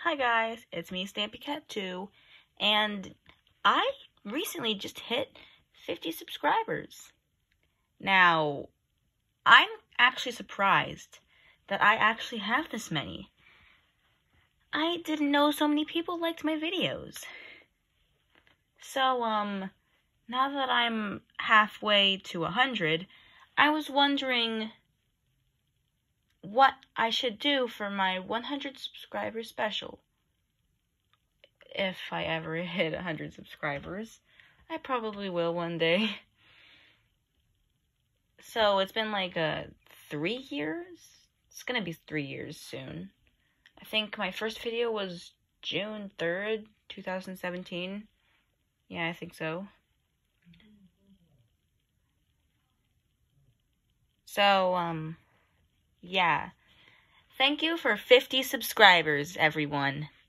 Hi guys, it's me, StampyCat2, and I recently just hit 50 subscribers. Now, I'm actually surprised that I actually have this many. I didn't know so many people liked my videos. So, now that I'm halfway to 100, I was wondering what I should do for my 100 subscriber special. If I ever hit 100 subscribers. I probably will one day. So it's been like 3 years? It's gonna be 3 years soon. I think my first video was June 3rd, 2017. Yeah, I think so. So, yeah. Thank you for 50 subscribers, everyone.